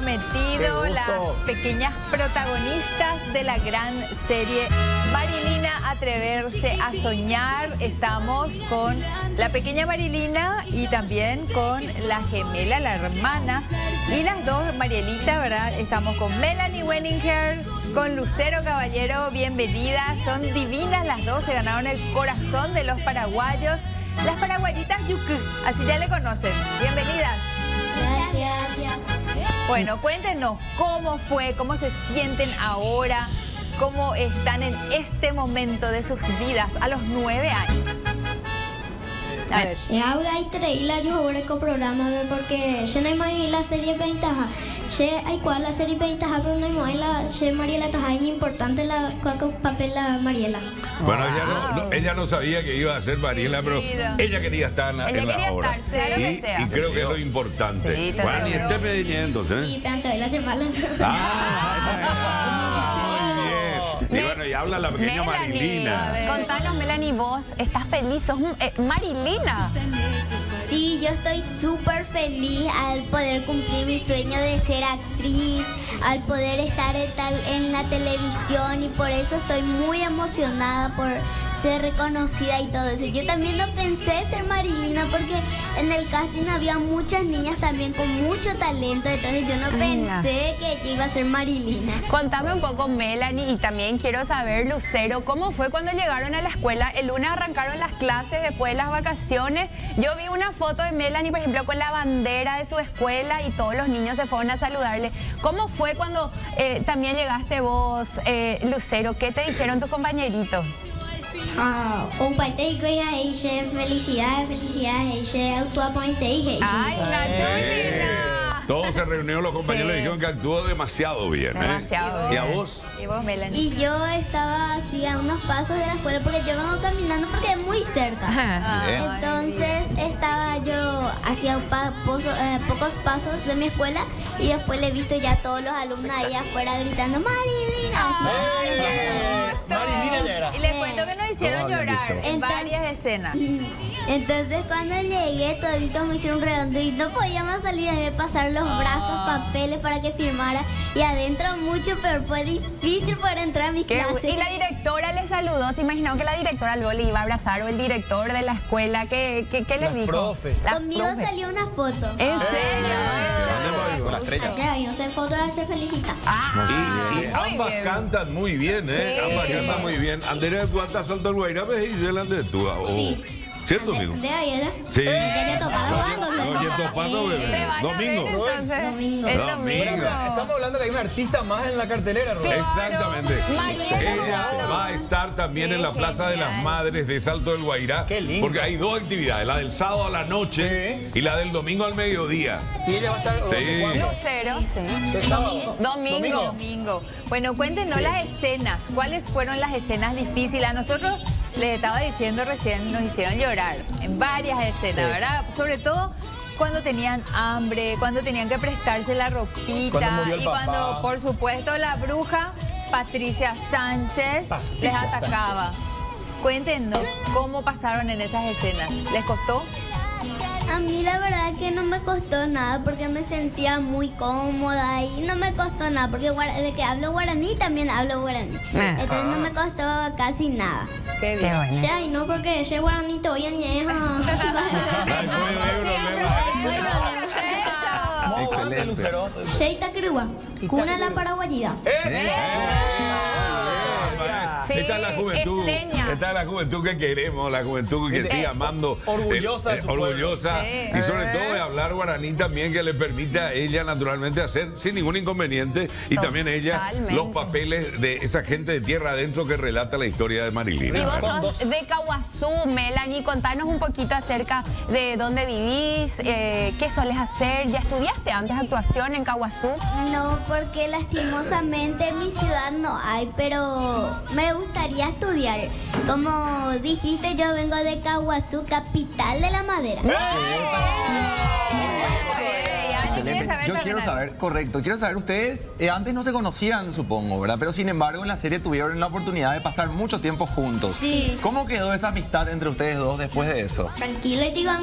prometido, las pequeñas protagonistas de la gran serie Marilina Atreverse a Soñar. Estamos con la pequeña Marilina y también con la gemela, la hermana, y las dos, Marielita, ¿verdad? Estamos con Melanie Wenninger, con Lucero Caballero. Bienvenidas, son divinas las dos, se ganaron el corazón de los paraguayos. Las paraguayitas Yuku, así ya le conocen. Bienvenidas. Gracias. Bueno, cuéntenos cómo fue, cómo se sienten ahora, cómo están en este momento de sus vidas a los 9 años. A ver. Eu traí la ahora con programa porque yo no me la serie ventaja. Yo hay cual la serie ventaja pero no me la Mariela está muy importante la con papel la Mariela. Bueno, ella no sabía que iba a ser Mariela, pero ella quería estar en la obra. Y creo que es lo importante. Sí, bueno, y esté pidiendo, Sí, tanto la semana. Muy bien. Y bueno, y habla la pequeña Marilina. Contanos, Melanie, vos estás feliz, sos Marilina. Sí, yo estoy súper feliz al poder cumplir mi sueño de ser actriz, al poder estar en la televisión, y por eso estoy muy emocionada por ser reconocida y todo eso. Yo también no pensé ser Marilina porque en el casting había muchas niñas también con mucho talento, entonces yo no pensé que yo iba a ser Marilina. Contame un poco, Melanie, y también quiero saber, Lucero, ¿cómo fue cuando llegaron a la escuela? El lunes arrancaron las clases, después de las vacaciones. Yo vi una foto de Melanie, por ejemplo, con la bandera de su escuela y todos los niños se fueron a saludarle. ¿Cómo fue cuando también llegaste vos, Lucero? ¿Qué te dijeron tus compañeritos? Un pai te dijo felicidades, autoapointe. ¡Ay, una chulina! Todos se reunieron los compañeros y dijeron que actuó demasiado bien. Demasiado bien. ¿Y a vos? ¿Y vos, Melanie? Y yo estaba así a unos pasos de la escuela porque yo vengo caminando porque es muy cerca. Entonces estaba yo hacia pocos pasos de mi escuela y después le he visto ya a todos los alumnos ahí afuera gritando Marilina. ¡Ay, qué gusto! Y les cuento que nos hicieron llorar en varias escenas. Entonces cuando llegué toditos me hicieron redondo y no podíamos salir, a mí me pasaron los brazos, papeles para que firmara, y adentro mucho, pero fue difícil poder entrar a mis clases. Y la directora le saludó, se imaginó que la directora luego le iba a abrazar, o el director de la escuela, ¿qué les dijo? Profe. Conmigo salió una foto. ¿En serio? Con la estrella. Ayer vimos en foto de se felicita. Y ambas cantan muy bien, ambas cantan muy bien. Andrea, tú estás soltando el guairabe y delante de tú. ¿Cierto, amigo? ¿De ayer? Sí. Que yo topado jugando. Domingo. Domingo. El domingo. Estamos hablando que hay un artista más en la cartelera, Rubén. Exactamente. Ella va a estar también en la Plaza de las Madres de Salto del Guairá. Qué lindo. Porque hay dos actividades, la del sábado a la noche y la del domingo al mediodía. Y ella va a estar... Lucero, sí. Domingo. Bueno, cuéntenos las escenas. ¿Cuáles fueron las escenas difíciles? A nosotros les estaba diciendo recién, nos hicieron llorar en varias escenas, ¿verdad? Sobre todo cuando tenían hambre, cuando tenían que prestarse la ropita y cuando, por supuesto, la bruja Patricia Sánchez les atacaba. Cuéntenos cómo pasaron en esas escenas. ¿Les costó? A mí la verdad es que no me costó nada porque me sentía muy cómoda y no me costó nada porque de que hablo guaraní también hablo guaraní. Entonces no me costó casi nada. Qué bien. bueno. Ya, y no porque ese guaranito hoy añeja. Excelente, Lucero. Sheita Crua, cuna la paraguayida. Sí, Esta es la juventud. enseña. Esta es la juventud que queremos, la juventud que sigue amando. Orgullosa de su orgullosa. pueblo. Y sobre todo de hablar guaraní también, que le permite a ella naturalmente hacer sin ningún inconveniente. Y también ella Totalmente. los papeles de esa gente de tierra adentro que relata la historia de Marilina. Y vos sos de Caguazú, Melanie, contanos un poquito acerca de dónde vivís, qué solés hacer. ¿Ya estudiaste antes actuación en Caguazú? No, porque lastimosamente en mi ciudad no hay, pero me gustaría estudiar. Como dijiste, yo vengo de Caguazú, capital de la madera. ¿Alguien quiere saber Yo quiero saber, correcto, quiero saber, ustedes antes no se conocían, supongo, ¿verdad? Pero sin embargo en la serie tuvieron la oportunidad de pasar mucho tiempo juntos. Sí. ¿Cómo quedó esa amistad entre ustedes dos después de eso? Tranquilo y digo,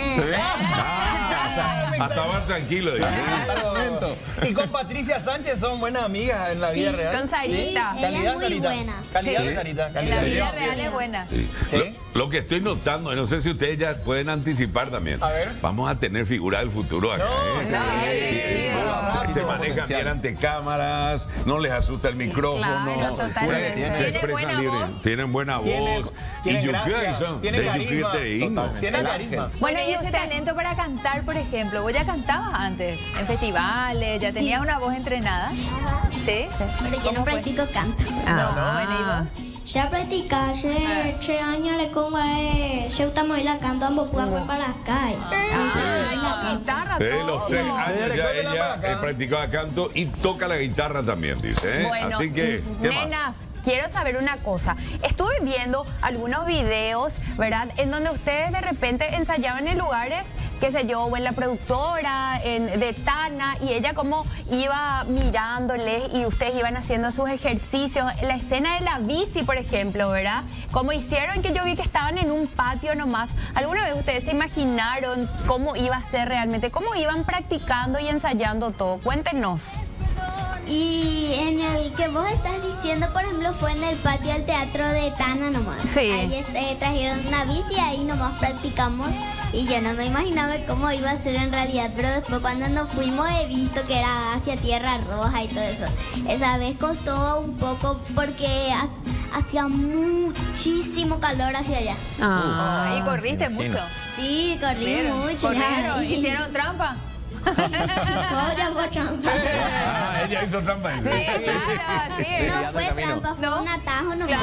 Hasta más tranquilo. Y con Patricia Sánchez son buenas amigas en la vida real. Con Sarita. Ella es muy buena. Calidad, Sí. Sarita. En Calidad. la vida real es buena. Sí. ¿Sí? Lo que estoy notando, no sé si ustedes ya pueden anticipar también. A ver. Vamos a tener figura del futuro acá. No, Se manejan bien ante cámaras, no les asusta el micrófono. Claro, totalmente. Se Tienen expresan buena libres. voz. Tienen buena voz. Tienen y yo gracia, creo que son tienen de carisma. Tiene carisma. Bueno, y ese usted- talento para cantar, por ejemplo, vos ya cantabas antes, en festivales, ya tenías una voz entrenada. ¿Sí? Pero yo ¿Cómo no fue? practico canto. Bueno, ¿y vos? Ya practicaste 3 años le como yo estamos ahí la canto ambos puedo para acá. La guitarra, De los 6 todo. años Desde ya que la ella vaca. practicaba canto y toca la guitarra también, dice. Bueno, Así que, ¿qué más? nenas, quiero saber una cosa. Estuve viendo algunos videos, ¿verdad? En donde ustedes de repente ensayaban en lugares, qué sé yo, o en la productora, de Tana, y ella como iba mirándoles y ustedes iban haciendo sus ejercicios. La escena de la bici, por ejemplo, ¿verdad? Como hicieron, que yo vi que estaban en un patio nomás. ¿Alguna vez ustedes se imaginaron cómo iba a ser realmente? ¿Cómo iban practicando y ensayando todo? Cuéntenos. Y en el que vos estás diciendo, por ejemplo, fue en el patio del teatro de Tana nomás. Sí. Ahí trajeron una bici, ahí nomás practicamos. Y yo no me imaginaba cómo iba a ser en realidad, pero después cuando nos fuimos he visto que era hacia Tierra Roja y todo eso. Esa vez costó un poco porque hacía muchísimo calor hacia allá. Y corriste mucho. Sí, corrí mucho. Corrieron, Ay. hicieron trampa. Ahora fue trampa. Ella hizo trampa. Sí, claro, así es. No fue trampa, fue un atajo nomás.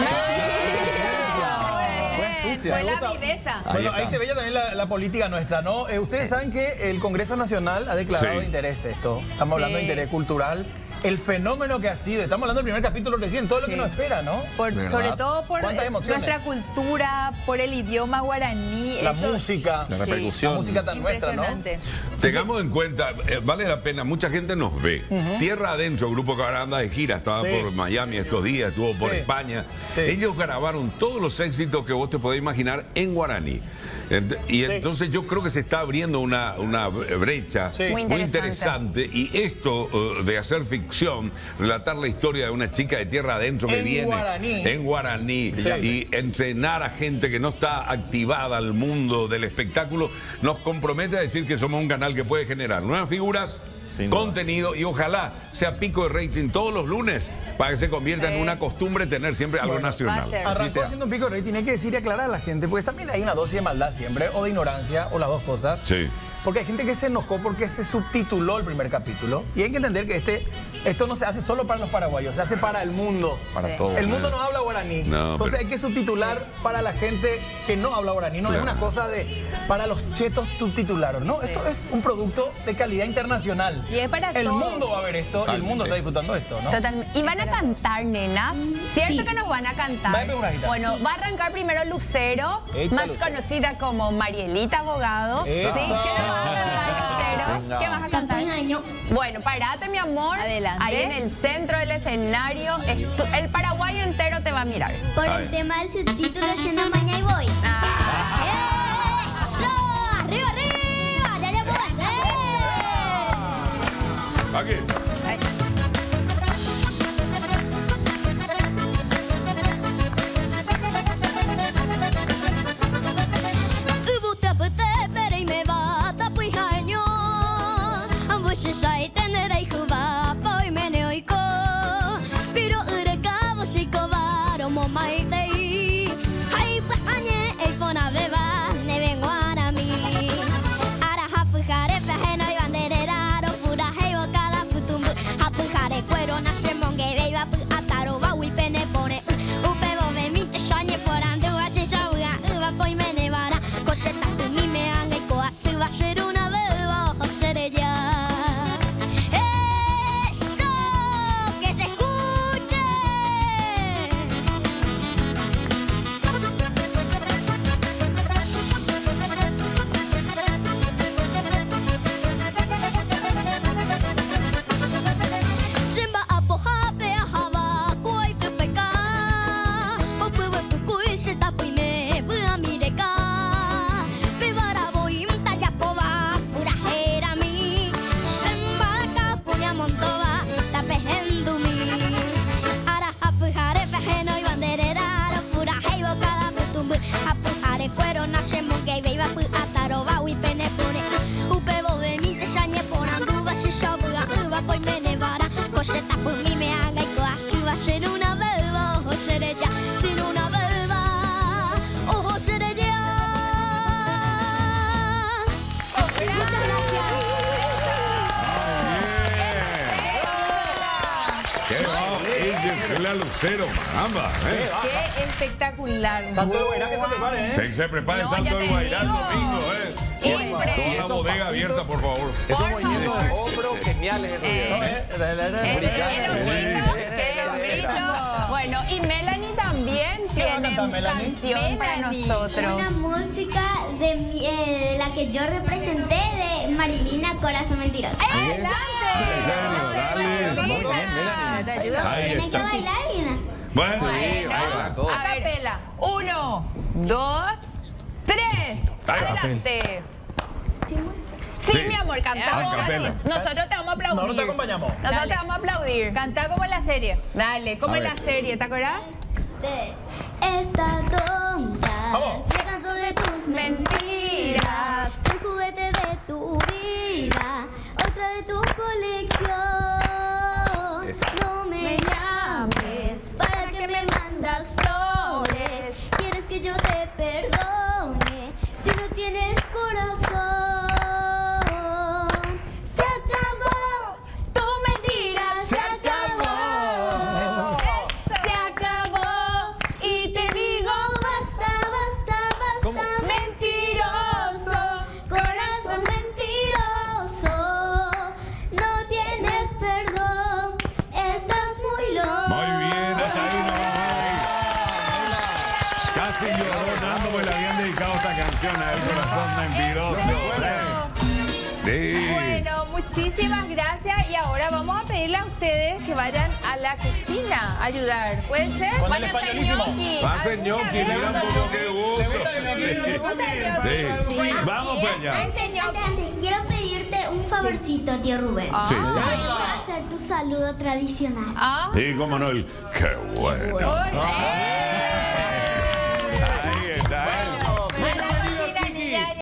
Fue la viveza. Bueno, ahí se veía también la política nuestra, ¿no? Ustedes saben que el Congreso Nacional ha declarado Sí. de interés esto. Estamos hablando de Sí. interés cultural. El fenómeno que ha sido, estamos hablando del primer capítulo recién, todo lo que Sí. nos espera, ¿no? Sobre todo por ¿Cuántas emociones? nuestra cultura, por el idioma guaraní. La eso- música, La Sí. repercusión. la música tan nuestra, ¿no? Impresionante. Tengamos en cuenta, vale la pena, mucha gente nos ve. Tierra Adentro, grupo que ahora anda de gira, estaba Sí. por Miami estos días, estuvo por Sí. España. Sí. Ellos grabaron todos los éxitos que vos te podés imaginar en guaraní. Y entonces yo creo que se está abriendo una brecha Sí. muy Muy interesante. Y esto de hacer ficción, relatar la historia de una chica de Tierra Adentro que En viene guaraní. en guaraní Sí. y entrenar a gente que no está activada al mundo del espectáculo, nos compromete a decir que somos un canal que puede generar nuevas figuras, Sin duda. contenido y ojalá sea pico de rating todos los lunes para que se convierta en una costumbre tener siempre algo Bueno, nacional. va a ser. Arrancó sea. haciendo un pico de rating, hay que decir y aclarar a la gente, pues también hay una dosis de maldad siempre, o de ignorancia, o las dos cosas. Sí. Porque hay gente que se enojó porque se subtituló el primer capítulo. Y hay que entender que esto no se hace solo para los paraguayos, se hace para el mundo. Para Sí. todos. El mundo no habla guaraní. No, Entonces pero- hay que subtitular para la gente que no habla guaraní. No Claro. es una cosa de para los chetos subtitularon. No, esto es un producto de calidad internacional. Y es para el todos. mundo va a ver esto y el mundo está disfrutando esto, ¿no? Totalmente. ¿Y van a cantar, nenas? ¿Cierto que nos van a cantar? Dame una guitarra. Bueno, va a arrancar primero Lucero, Eita, más Lucero. conocida como Marielita Abogado. ¿Sí? ¿Qué Eso. nos vas a cantar, Lucero? Venga. ¿Qué vas a cantar? Campeonaño. Bueno, parate, mi amor. Adelante. Ahí en el centro del escenario. El paraguayo entero te va a mirar. Por Ay. el tema del subtítulo, yo no mañana y voy. ¡Eso! ¡Arriba, arriba! ¡Ya llegó! Aquí. La Lucero, caramba, Qué espectacular. Salto del Guairá, que se prepare, ¿eh? Se prepare el Salto del Guairá el domingo, Toda la bodega abierta, por favor. Esos movimientos de hombro geniales. Bueno, y Melanie también tiene una canción para nosotros. Una música de la que yo representé de Marilina Corazón Mentiroso. ¡Adelante! Tienes que bailar, Ina. Bueno, ahí va. A capela. 1, 2, 3. Adelante. Sí, mi amor, cantamos. Nosotros te vamos a aplaudir. Nosotros te acompañamos. Nosotros te vamos a aplaudir. Cantá como en la serie. Dale, como en la serie, ¿te acuerdas? Esta tonta se cansó de tus mentiras, el juguete de tu vida, otra de tu colección. No me llames para que me mandas flores. Quieres que yo te perdone si no tienes corazón. Se acabó tu mentira, se acabó. Se acabó y te digo basta, basta, basta. Mentiroso, corazón mentiroso. No tienes perdón, estás muy loco. Muy bien, hasta ahí nomás. Casi lloró Nando, pues le habían dedicado esta canción a El Corazón Mentiroso. Bueno, muchísimas gracias y ahora vamos a pedirle a ustedes que vayan a la cocina a ayudar. ¿Puede ser? Con el Vayan a españolísimo. ñoqui. Pasen ñoqui, mira un poco qué gusto. Sí. Vamos para allá. Antes, quiero pedirte un favorcito, tío Rubén. Sí. Voy a hacer tu saludo tradicional. Ah. Sí, cómo no, qué bueno. Uy, Ahí está.